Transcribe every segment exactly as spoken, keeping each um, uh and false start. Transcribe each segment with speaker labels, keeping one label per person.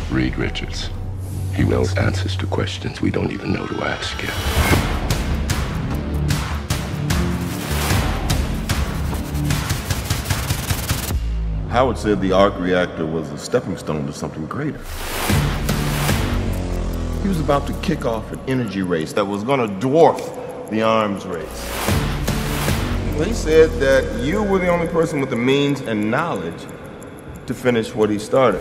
Speaker 1: Reed Richards. He knows answers to questions we don't even know to ask yet.
Speaker 2: Howard said the arc reactor was a stepping stone to something greater. He was about to kick off an energy race that was going to dwarf the arms race. He said that you were the only person with the means and knowledge to finish what he started.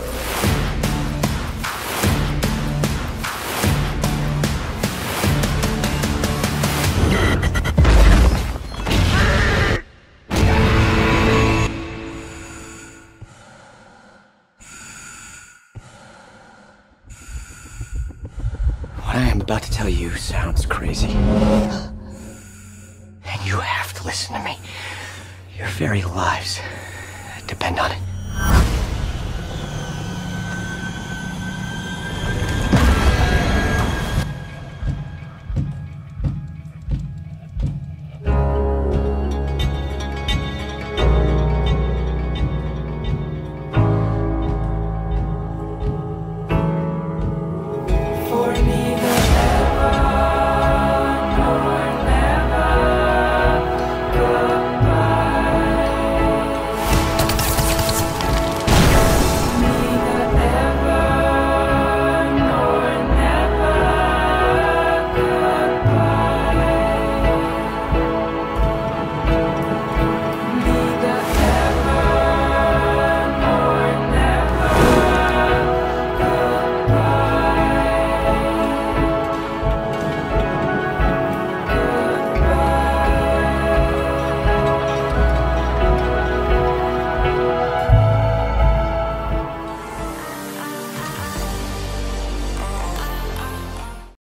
Speaker 3: What I am about to tell you sounds crazy. And you have to listen to me. Your very lives depend on it.